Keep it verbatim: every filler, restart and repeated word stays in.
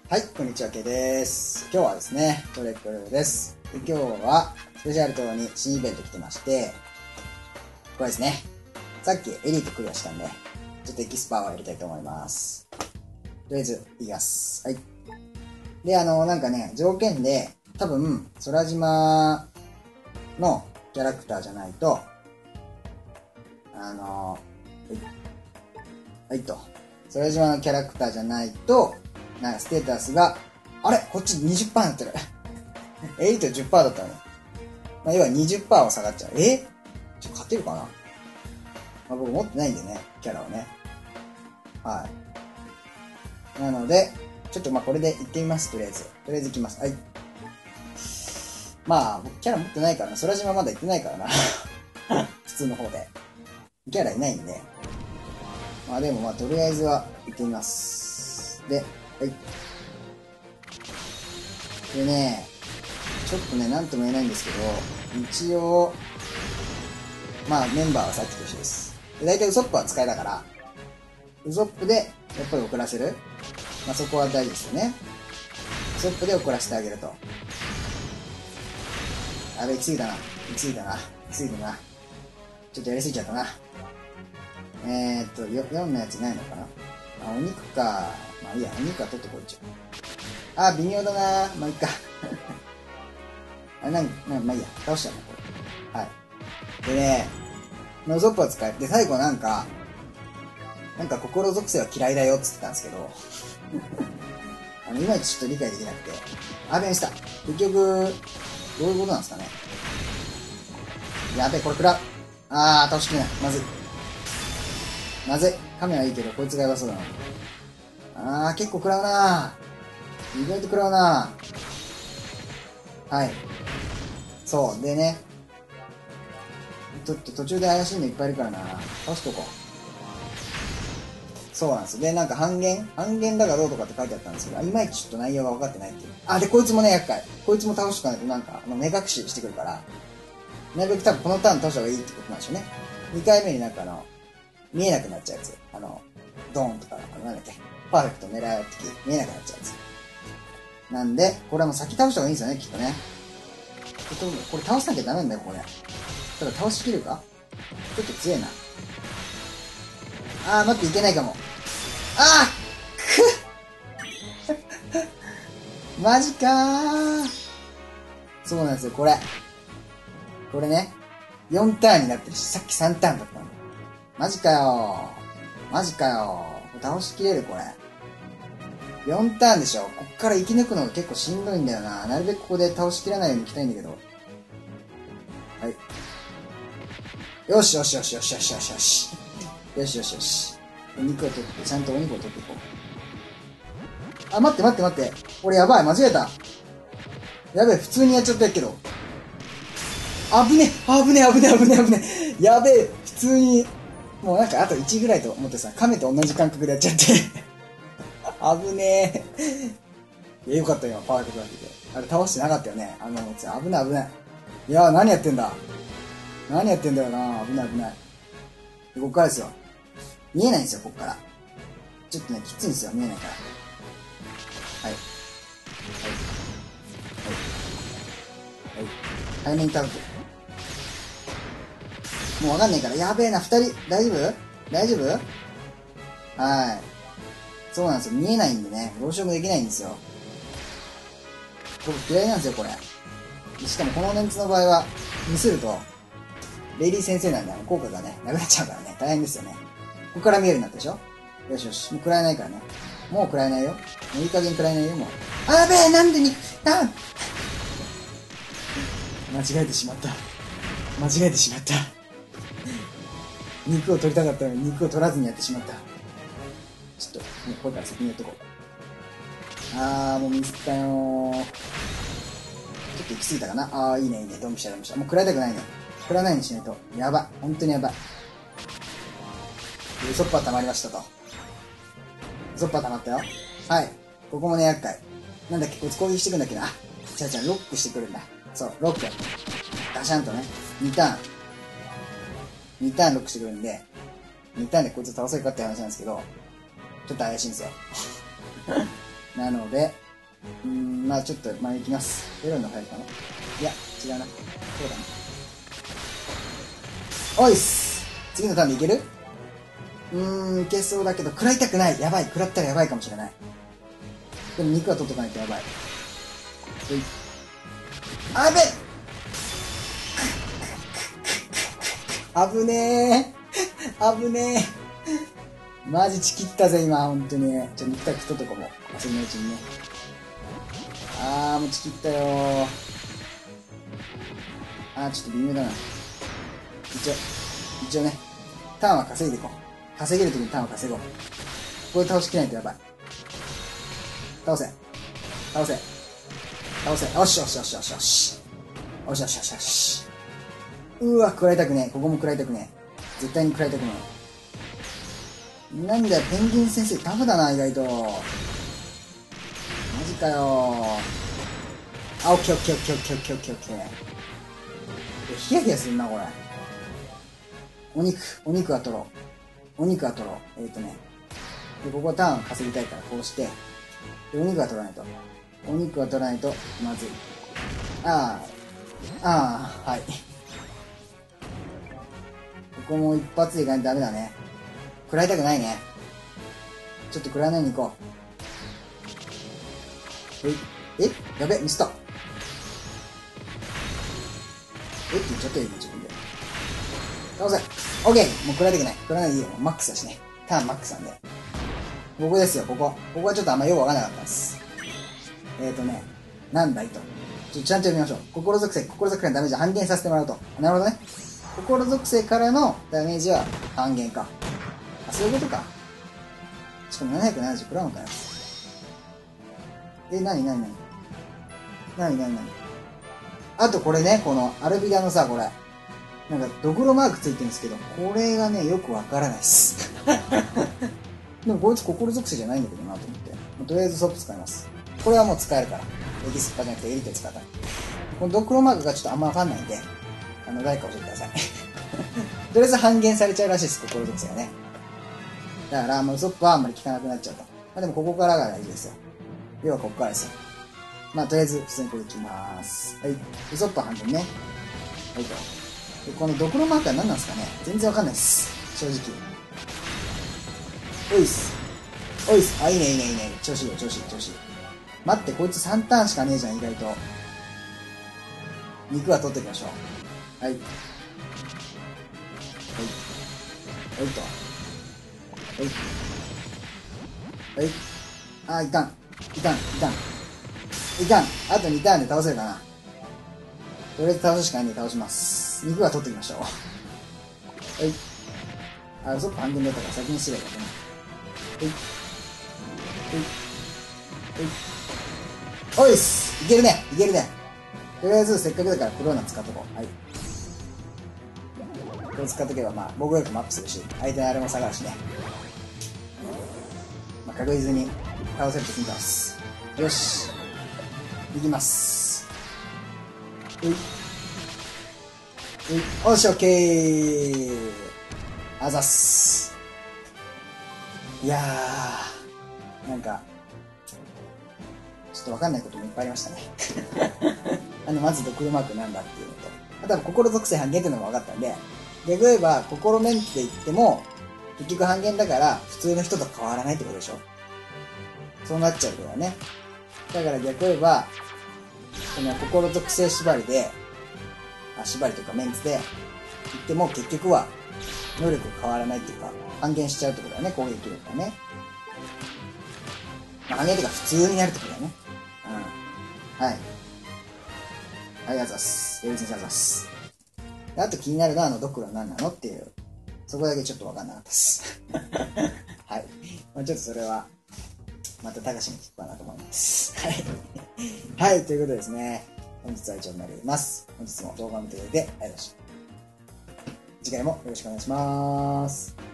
はい、こんにちは、けいです。今日はですね、トレクルです。で今日は、スペシャル島に新イベント来てまして、これですね。さっきエリートクリアしたんで、ちょっとエキスパワーをやりたいと思います。とりあえず、いきます。はい。で、あの、なんかね、条件で、多分、空島のキャラクターじゃないと、あの、はい、と。空島のキャラクターじゃないと、なんかステータスが、あれこっち にじゅっパーセント になってる。エリート じゅっパーセント だったのね。まあ、要は にじゅっパーセント を下がっちゃう。えちょ、勝てるかな、まあ、僕持ってないんでね、キャラをね。はい。なので、ちょっとまあこれで行ってみます、とりあえず。とりあえず行きます。はい。まあ、僕キャラ持ってないからな。空島まだ行ってないからな。普通の方で。キャラいないんで。まあでもまあとりあえずは行ってみます。で、はい。でね、ちょっとね、なんとも言えないんですけど、一応、まあメンバーはさっきと一緒です。で、大体ウソップは使いだから、ウソップでやっぱり送らせる。まあそこは大事ですよね。ウソップで送らせてあげると。あれ、行き過ぎたな。行き過ぎたな。行き過ぎたな。ちょっとやりすぎちゃったな。えーっと、よんのやつないのかな。あ、お肉か。まあいいや、お肉は取ってこいちゃう。あ、微妙だな。まあいいか。あ、なん、なん、まあいいや。倒しちゃうね、これ。はい。でね、ノゾップを使って、最後なんか、なんか心属性は嫌いだよって言ってたんですけど、あの、いまいちちょっと理解できなくて、あべんした。結局、どういうことなんですかね。やべえ、これ食らう。あー、倒しきれない。まずい。まずい。カメはいいけど、こいつがやばそうだな。あー、結構食らうなー。意外と食らうなー。はい。そう。でね、ちょっと途中で怪しいのいっぱいいるからな。倒しとこう。そうなんですよ。で、なんか半減半減だかどうとかって書いてあったんですけど、いまいちちょっと内容が分かってないっていう。あ、で、こいつもね、厄介。こいつも倒しとかないとなんか、あの目隠ししてくるから、なるべく多分このターン倒した方がいいってことなんでしょうね。にかいめになんかあの、見えなくなっちゃうやつ。あの、ドーンとか、あの、なんだっけ、パーフェクト狙うとき、見えなくなっちゃうやつ。なんで、これはもう先倒した方がいいんですよね、きっとね。これ倒さなきゃダメなんだよ、これ。ただ倒しきるかちょっと強えな。あー、待って、いけないかも。あーくっマジかー。そうなんですよ、これ。これね、よんターンになってるし、さっきさんターンだったの。マジかよー。マジかよー。倒しきれる、これ。よんターンでしょ。こっから生き抜くのが結構しんどいんだよな。なるべくここで倒しきらないように行きたいんだけど。はい。よしよしよしよしよしよしよし。よしよしよし。お肉を取って、ちゃんとお肉を取っていこう。あ、待って待って待って。俺やばい、間違えた。やべえ、普通にやっちゃったけど。危ねえ、危ねえ、危ねえ、危ねえ、危ねえ。やべえ、普通に、もうなんかあといちぐらいと思ってさ、亀と同じ感覚でやっちゃって。危ねえ。いや、よかったよ、パーフェクトだけで。あれ倒してなかったよね。あの、危ない危ない。いやー、何やってんだ。何やってんだよな。危ない危ない。で、こっからですよ。見えないんですよ、こっから。ちょっとね、きついんですよ、見えないから。はい。はい。はい。はい。早めに倒す。もうわかんないから、やべえな、二人、大丈夫大丈夫はい。そうなんですよ、見えないんでね、どうしようもできないんですよ。僕嫌いなんですよ、これ。しかもこのメンツの場合は、ミスると、レイリー先生なんで、あの、効果がね、なくなっちゃうからね、大変ですよね。ここから見えるようになったでしょ。よしよし、もう食らえないからね。もう食らえないよ。もういい加減食らえないよ、もう。あ、やべえ、なんでに、あ間違えてしまった。間違えてしまった。肉を取りたかったのに肉を取らずにやってしまった。ちょっと、もうこれから先にやっとこう。あー、もうミスったよー。ちょっと行き過ぎたかな。あー、いいね、いいね。ドンピシャドンピシャ。もう食らいたくないね。食らわないようにしないと。やば。本当にやばい。ウソッパー溜まりましたと。ウソッパー溜まったよ。はい。ここもね、厄介。なんだっけ、こいつ攻撃してくんだっけな。あ、ちゃうちゃう、ロックしてくるんだ。そう、ロック。ガシャンとね。にターン。にターンロックしてくるんで、にターンでこいつ倒せるかって話なんですけど、ちょっと怪しいんですよ。 なので、うーん、まあちょっと前行きます。エロンの入るかな。いや、違うな。そうだな。おいっす。次のターンでいける？うーん、いけそうだけど、食らいたくない。やばい。食らったらやばいかもしれない。でも肉は取っとかないとやばい。ほい。あべ危ねえ。危ねえ。マジチキったぜ、今、ほんとに。ちょ、肉たく人とかも、遊びのうちにね。あー、もうチキったよー。あー、ちょっと微妙だな。一応、一応ね、ターンは稼いでいこう。稼げるときにターンを稼ごう。ここで倒しきれないとやばい。倒せ。倒せ。倒せ。よしよしよしよしよし。よしよしよしよし。うわ、食らいたくねえ。ここも食らいたくねえ。絶対に食らいたくねえ。なんだよ、ペンギン先生タフだな、意外と。マジかよー。あ、オッケーオッケーオッケーオッケーオッケーオッケーオッケー。ヒヤヒヤするな、これ。お肉、お肉は取ろう。お肉は取ろう。えっ、ー、とね。で、ここターン稼ぎたいから、こうして。で、お肉は取らないと。お肉は取らないと、まずい。ああ。ああ、はい。ここも一発でいかないとダメだね。食らいたくないね。ちょっと食らわないように行こう。え、え、やべ、ミスった。えって言っちゃったよ、自分で。倒せ。オッケー。もう食らいたくない。食らわないでいいよ。もうマックスだしね。ターンマックスなんで。ここですよ、ここ。ここはちょっとあんまよくわかんなかったです。えーとね、なんだいと。ちょっとちゃんと読みましょう。心属性、心属性のダメージを半減させてもらうと。なるほどね。心属性からのダメージは半減か。あ、そういうことか。しかもななひゃくななじゅう食らうのかよ。え、なになになになになになにあとこれね、このアルビダのさ、これ。なんか、ドクロマークついてるんですけど、これがね、よくわからないっす。でもこいつ心属性じゃないんだけどなと思って。とりあえずソップ使います。これはもう使えるから。エキスパじゃなくてエリテ使った。このドクロマークがちょっとあんまわかんないんで、あの、誰か教えてください。とりあえず半減されちゃうらしいです、心属性がね。だから、もうウソップはあんまり効かなくなっちゃうと。まあでもここからが大事ですよ。要はここからですよ。まあとりあえず普通にこれいきまーす。はい。ウソップは半減ね。はいと。で、このドクロマークは何なんですかね、全然わかんないです。正直。おいっす。おいっす。あ、いいねいいねいいね。調子いいよ、調子いい、調子いい。待って、こいつさんターンしかねえじゃん、意外と。肉は取っておきましょう。はい。はい。はいと。はい。はい。あー、いかん。いかん、いかん。いかん。あとにターンで倒せるかな。とりあえず倒すしかないんで倒します。肉は取っておきましょう。はい。あ、そっか、半分だったから先にすればいいかな。はい。はい。はい。おいっす。いけるね。いけるね。とりあえずせっかくだからクローナ使っとこう。はい。これ使っとけばまあ防御力もアップするし、相手のあれも下がるしね。まあ確実に倒せると信じます。よし。いきます。うい。うい。よし、オッケー。あざっす。いやー。なんか、ちょっとわかんないこともいっぱいありましたね。あの、まずドクロマークなんだっていうのと、あとは心属性半減っていうのも分かったんで、逆に言えば、心メンツで言っても、結局半減だから、普通の人と変わらないってことでしょ。そうなっちゃうからね。だから逆に言えば、この心属性縛りで、あ、縛りとかメンツで言っても結局は、能力変わらないっていうか、半減しちゃうってことだね、攻撃力がね。まあ、半減っていうか普通になるってことだね。うん。はい。はい、あざっす。より先生あざっす。あと気になるのは、あの、ドクロは何なのっていう、そこだけちょっとわかんなかったです。はい。まあ、ちょっとそれは、また高しに聞くかなと思います。はい。はい、ということでですね。本日は以上になります。本日も動画を見てくれてありがとうございました。次回もよろしくお願いします。